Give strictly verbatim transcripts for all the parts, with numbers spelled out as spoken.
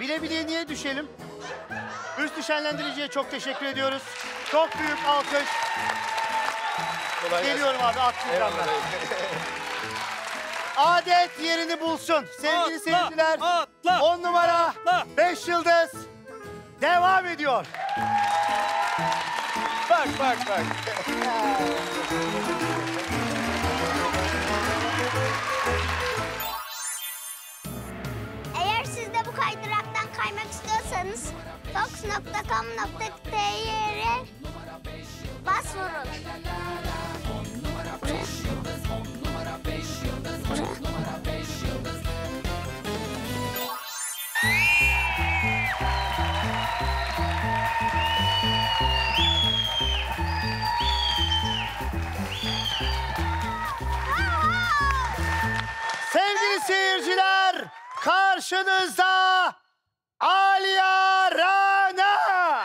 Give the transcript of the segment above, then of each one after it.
bile bile niye düşelim? Üst şenlendiriciye çok teşekkür ediyoruz. Çok büyük alkış. Kolay Geliyorum abi, atlayacağım ben. Adet yerini bulsun. Sevgili Atla, seyirciler, atla, on numara, atla. beş yıldız devam ediyor. Bak bak bak. Eğer siz de bu kaydıraktan kaymak istiyorsanız fox nokta com nokta tr'ye başvurun. Sevgili seyirciler, karşınızda Aliya Rana.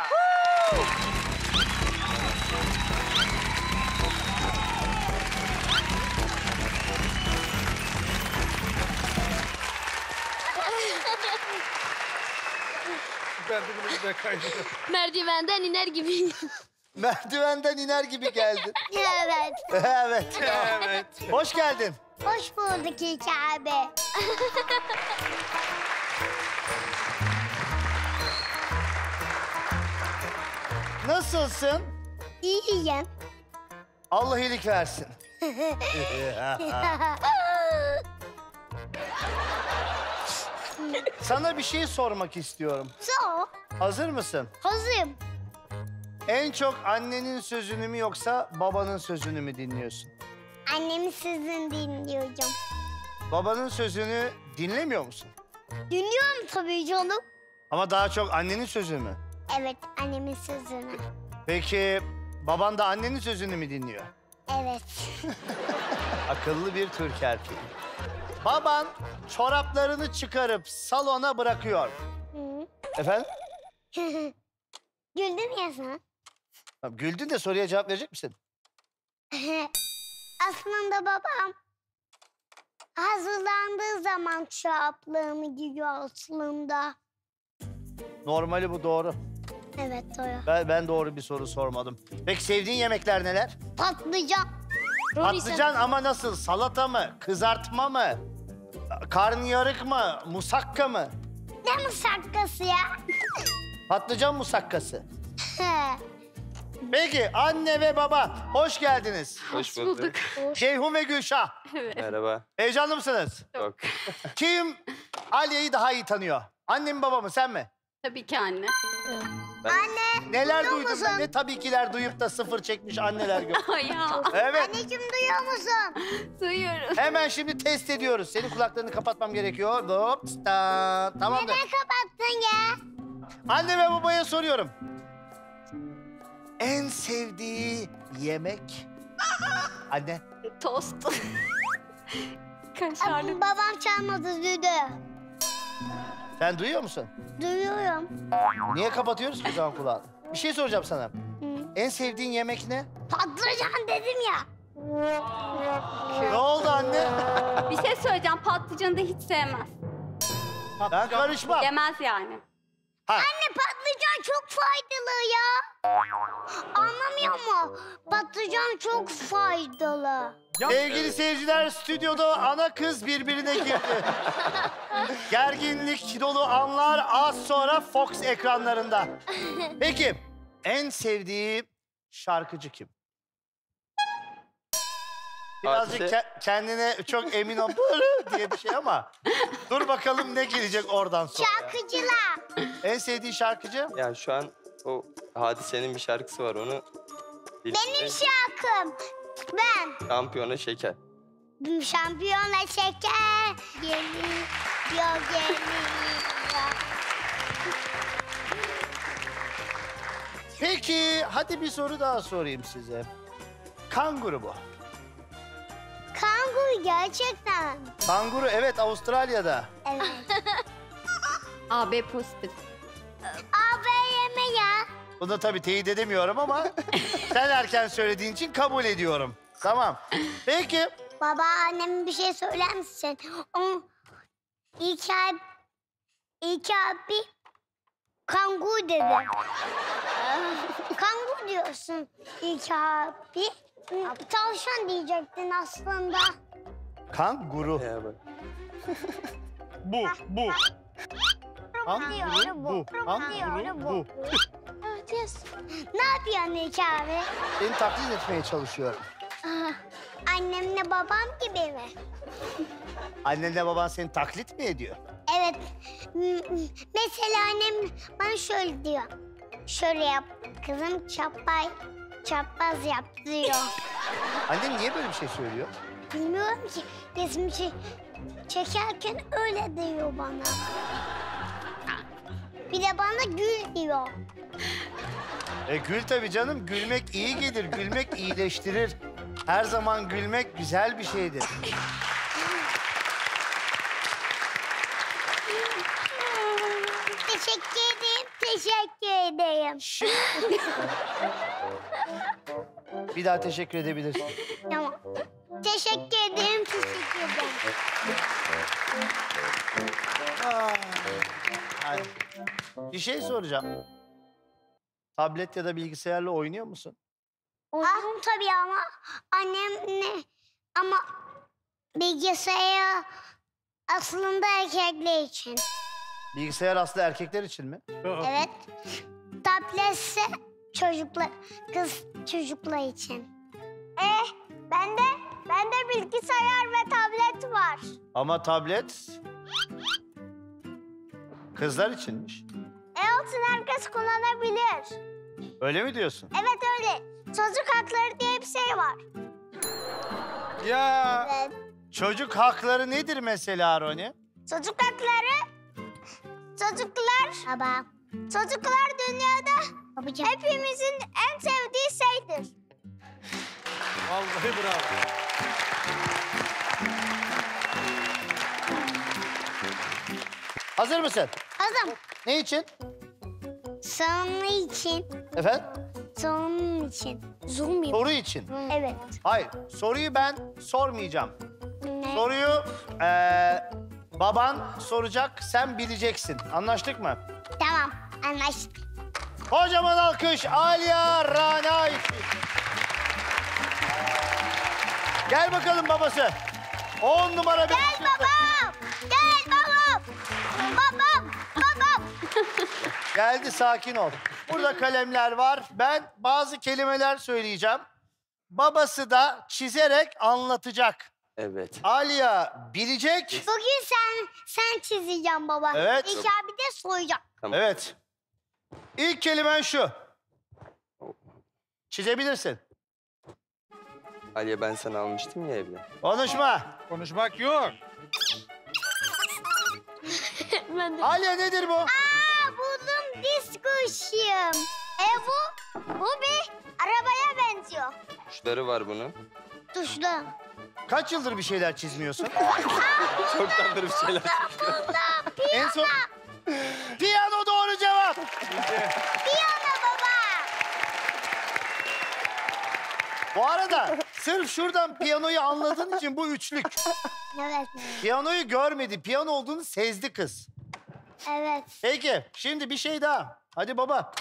Ben de bunu güzel kaynadım. Merdivenden iner gibi. Merdivenden iner gibi geldin. Evet. Evet. Evet. Hoş geldin. Hoş bulduk İlker abi. Nasılsın? İyiyim. Allah iyilik versin. Sana bir şey sormak istiyorum. So, Hazır mısın? hazırım. En çok annenin sözünü mü yoksa babanın sözünü mü dinliyorsun? Annemin sözünü dinliyorum. Babanın sözünü dinlemiyor musun? Dinliyorum tabii canım. Ama daha çok annenin sözü mü? Evet, annemin sözünü. Peki baban da annenin sözünü mü dinliyor? Evet. Akıllı bir Türk erkeği. Baban çoraplarını çıkarıp salona bırakıyor. Hı. Efendim? Güldün ya sen. Tamam, güldün de soruya cevap verecek misin? Aslında babam hazırlandığı zaman çoraplarını giyiyor aslında. Normali bu, doğru. Evet doğru. Ben, ben doğru bir soru sormadım. Peki sevdiğin yemekler neler? Patlıcan. Patlıcan ama nasıl? Salata mı? Kızartma mı? Karnıyarık mı? Musakka mı? Ne musakkası ya? Patlıcan musakkası. Peki anne ve baba hoş geldiniz. Hoş bulduk. Ceyhun ve Gülşah. Merhaba. Heyecanlı mısınız? Çok. Kim Aliye'yi daha iyi tanıyor? Annem mi baba mı, sen mi? Tabii ki anne. Ben... Anne. Neler duyuyor duydun musun? ben? Ne tabii kiler duyup da sıfır çekmiş anneler gör. ya. Evet. Anneciğim duyuyor musun? Duyuyorum. Hemen şimdi test ediyoruz. Senin kulaklarını kapatmam gerekiyor. Hop, ta, tamamdır. Neden kapattın ya? Anne ve babaya soruyorum. En sevdiği yemek? Anne. Tost. Kaşarlı. Abi, babam çalmadı duydu. Sen duyuyor musun? Duyuyorum. Niye kapatıyoruz ki o zaman kulağını? Bir şey soracağım sana. Hı. En sevdiğin yemek ne? Patlıcan dedim ya. Ne oldu anne? Bir şey söyleyeceğim. Patlıcanı da hiç sevmez. Ben karışmam. Yemez yani. Ha. Anne patlıcan çok faydalı ya. Anlamıyor mu? Patlıcan çok faydalı. Sevgili seyirciler, stüdyoda ana kız birbirine girdi. Gerginlik dolu anlar az sonra Fox ekranlarında. Peki, en sevdiği şarkıcı kim? Birazcık Hadise. ke- kendine çok emin ol diye bir şey ama dur bakalım ne gelecek oradan sonra. Şarkıcılar. En sevdiği şarkıcı? Yani şu an o Hadise'nin bir şarkısı var onu. Benim dinledim. şarkım. Ben. Şampiyona şeker. Şampiyona şeker. Geliyor, geliyor. Peki, hadi bir soru daha sorayım size. Kanguru bu. Kanguru gerçekten. Kanguru, evet, Avustralya'da. Evet. A B pozitif. Abi yeme ya. Bunu tabii teyit edemiyorum ama sen erken söylediğin için kabul ediyorum. Tamam. Peki. Baba anneme bir şey söyler misin? O ilk ay İlk abi kanguru dedi. Kanguru diyorsun ilk abi. Tavşan diyecektin aslında. Kanguru. Ya bak. Bu, bu. Diyor, Kanguru bu. bu. Kanguru Diyor, bu. Evet, yes. Ne yapıyorsun ilk abi? Seni taklit etmeye çalışıyorum. Annemle babam gibi mi? Annenle baban seni taklit mi ediyor? Evet. M- m- Mesela annem bana şöyle diyor. Şöyle yap kızım çapay, çapraz yap diyor. Annen niye böyle bir şey söylüyor? Bilmiyorum ki resmi çe- çekerken öyle diyor bana. Bir de bana gül diyor. E gül tabii canım. Gülmek iyi gelir. Gülmek iyileştirir. Her zaman gülmek güzel bir şeydir. Teşekkür ederim, teşekkür ederim. Bir daha teşekkür edebilirsin. Tamam. Teşekkür ederim, teşekkür ederim. Ah, hadi. Bir şey soracağım. Tablet ya da bilgisayarla oynuyor musun? Oynuyorum tabii ama annemle ama bilgisayar aslında erkekler için. Bilgisayar aslı erkekler için mi? Evet. Tabletse çocuklar, kız çocuklar için. Eh, bende, bende bilgisayar ve tablet var. Ama tablet kızlar içinmiş. E olsun herkes kullanabilir. Öyle mi diyorsun? Evet öyle. Çocuk hakları diye bir şey var. Ya Evet. çocuk hakları nedir mesela Roni? Çocuk hakları, çocuklar, Baba. çocuklar dünyada Babacığım. hepimizin en sevdiği şeydir. Vallahi bravo. Hazır mısın? Hazım. Ne için? Sonun için, Efendim? sonun için. Zoom Soru için. Evet. Hayır, soruyu ben sormayacağım. Ne? Soruyu eee, baban soracak, sen bileceksin. Anlaştık mı? Tamam, anlaştık. Kocaman alkış Aliya Rana için. Gel bakalım babası. On numara bir. Gel babam, gel babam. Babam, babam. Geldi, sakin ol. Burada kalemler var. Ben bazı kelimeler söyleyeceğim. Babası da çizerek anlatacak. Evet. Aliya bilecek. Bugün sen sen çizeceğim baba. Evet. İlk abi de soyacak. Tamam. Evet. İlk kelimen şu. Çizebilirsin. Aliye ben sana almıştım ya evde. Konuşma. Konuşmak yok. Aliya nedir bu? Aa, buldum diskuşum. E bu, bu bir arabaya benziyor. Kuşları var bunun. Tuşlu. Kaç yıldır bir şeyler çizmiyorsun? Çoktandır bir şeyler. En son... Piyano doğru cevap. Piyano baba. Bu arada sırf şuradan piyanoyu anladığın için bu üçlük. Evet. Piyanoyu görmedi, piyano olduğunu sezdi kız. Evet. Peki, şimdi bir şey daha. Hadi baba.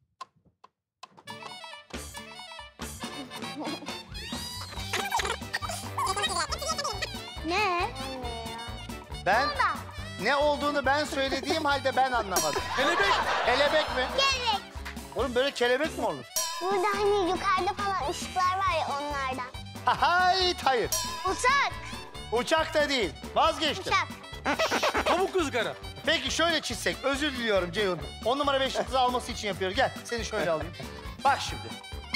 Ne? Ben ne olduğunu ben söylediğim halde ben anlamadım. Kelebek. Kelebek mi? Gerek. Oğlum böyle kelebek mi olur? Burada hani yukarıda falan ışıklar var ya onlardan. Hayır, hayır. Uçak. Uçak da değil. Vazgeçtim. Uçak. Tavuk ızgara. Peki şöyle çizsek. Özür diliyorum Ceyhun. On numara beş yıldızı alması için yapıyoruz. Gel seni şöyle alayım. Bak şimdi.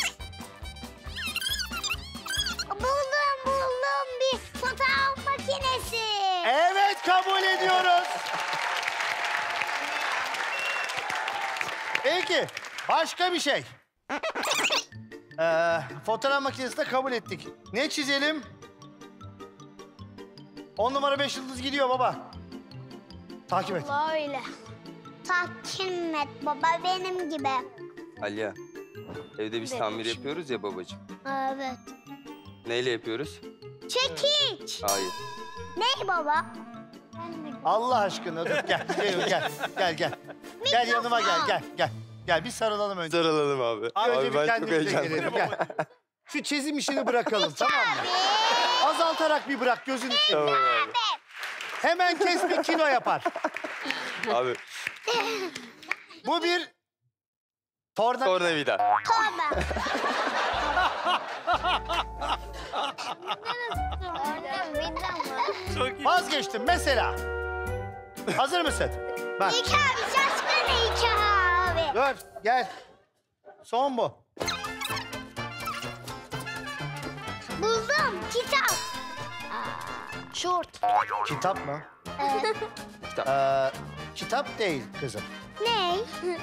Buldum buldum bir fotoğraf makinesi. Evet, kabul ediyoruz. Peki başka bir şey. Ee, fotoğraf makinesi de kabul ettik. Ne çizelim? On numara beş yıldız gidiyor baba. Takip et. Böyle. Takip et baba benim gibi. Aliye. Evde biz tamir yapıyoruz ya babacığım. Evet. Neyle yapıyoruz? Çekiç. Hayır. Ne baba? Ben de Allah aşkına dur gel. Gel gel gel. Gel, gel yanıma gel gel gel. Gel bir sarılalım önce. Sarılalım abi. Abi, önce Abi bir ben çok kendimize heyecanlıyım. gelelim. Gel. Şu çizim işini bırakalım tamam mı? Azaltarak bir bırak gözünü seveyim. Tamam abi. Hemen kes bir kilo yapar. Abi Bu bir torna. tornavida. Torba. Tornavida mı? Çok iyi. Vazgeçtim mesela. Hazır mısın? Bak İki abi şaşkın iki abi. dur gel. Son bu. Buldum kitap. Şort. Kitap mı? Evet. Ee, kitap değil kızım. Ne?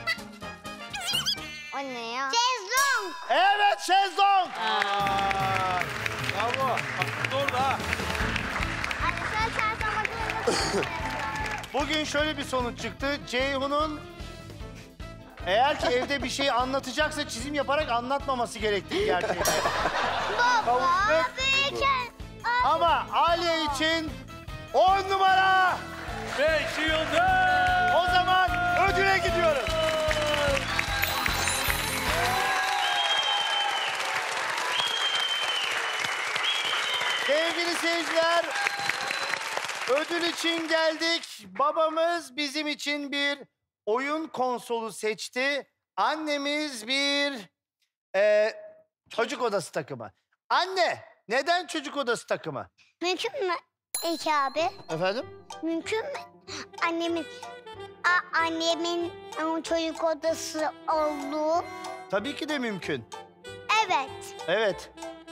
O ne ya? Şezlong. Evet şezlong. Aa, bravo. Bak orada ha. Anne sen çarşamba makinesi nasıl Bugün şöyle bir sonuç çıktı. Ceyhun'un eğer ki evde bir şey anlatacaksa çizim yaparak anlatmaması gerektiği gerçekten. Baba. Kavuştuk. Büyüken. Ama Aliye için on numara. Beş yıldız. O zaman ödüle gidiyoruz. Sevgili seyirciler, ödül için geldik. Babamız bizim için bir oyun konsolu seçti. Annemiz bir e, çocuk odası takımı. Anne, neden çocuk odası takımı? Mümkün mü iki abi? Efendim? Mümkün mü? Annemin a, annemin e, çocuk odası olduğu. Tabii ki de mümkün. Evet. Evet.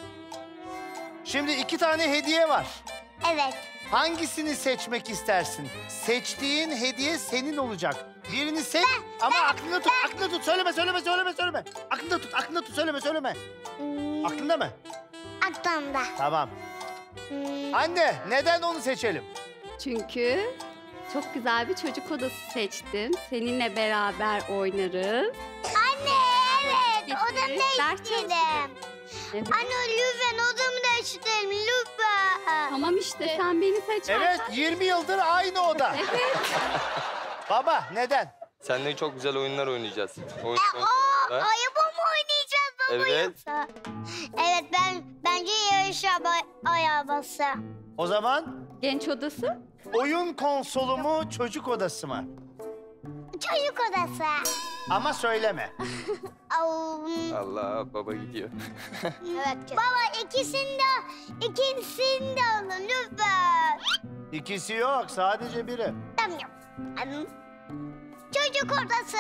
Şimdi iki tane hediye var. Evet. Hangisini seçmek istersin? Seçtiğin hediye senin olacak. Birini seç ama aklında tut, aklında tut. Söyleme, söyleme, söyleme, söyleme. Aklında tut, aklında tut. Söyleme, söyleme. Hmm, Aklında mı? aklımda. Tamam. Hmm, Anne, neden onu seçelim? Çünkü çok güzel bir çocuk odası seçtim. Seninle beraber oynarız. Anne evet. Odamı Ders değiştirdim. Evet. Anne lütfen odamı değiştirdim. Lütfen. Tamam işte sen beni seçersen. Evet, yirmi yıldır aynı oda. Evet. Baba, neden? Seninle çok güzel oyunlar oynayacağız. Oyun E, o konsolunda. araba mı oynayacağız baba Evet. yoksa? Evet ben bence yarış araba- arabası. O zaman Genç odası. oyun konsolu mu, çocuk odası mı? Çocuk odası. Ama söyleme. Au, hmm, Allah baba gidiyor. evet. Baba ikisini de ikisini de alın lütfen. İkisi yok, sadece biri. Tamam. Am, Çocuk odası.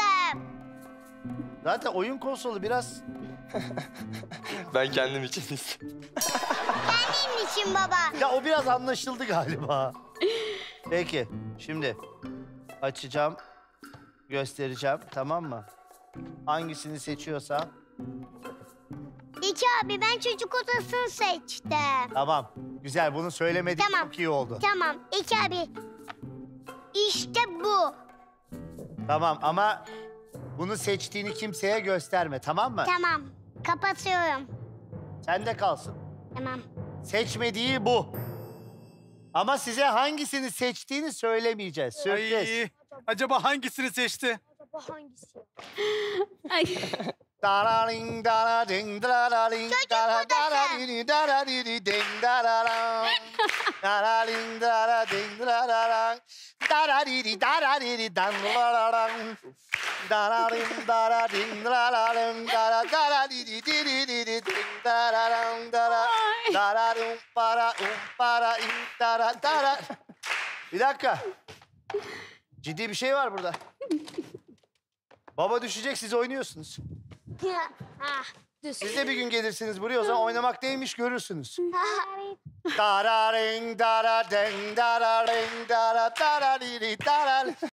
Zaten oyun konsolu biraz... Ben kendim için istedim. Benim için baba. Ya o biraz anlaşıldı galiba. Peki, şimdi açacağım, göstereceğim, tamam mı? Hangisini seçiyorsa. İki abi ben çocuk odasını seçtim. Tamam, güzel. Bunu söylemedik, Tamam. çok iyi oldu. Tamam. İki abi. İşte bu. Tamam ama bunu seçtiğini kimseye gösterme, tamam mı? Tamam. Kapatıyorum. Sende kalsın. Tamam. Seçmediği bu. Ama size hangisini seçtiğini söylemeyeceğiz. Sürpriz. Ay, acaba hangisini seçti? Ay. Dararing, dararing, dararing, Çocuk dara- odası. darariri, darariri, ding, dararam. Dararing, dararing, dararang. Darariri, darariri, dan, dararam. Dararing, dararing, dararam, dara- darariri, diriri, ding, dararam, dara. Ay. Dararum, para, um, para, im, dara, dara. Bir dakika. Ciddi bir şey var burada. Baba düşecek, siz oynuyorsunuz. ah. Siz de bir gün gelirsiniz buraya, o zaman oynamak neymiş görürsünüz. Dararing, dara, deng, dararing, dara, darariri, darar.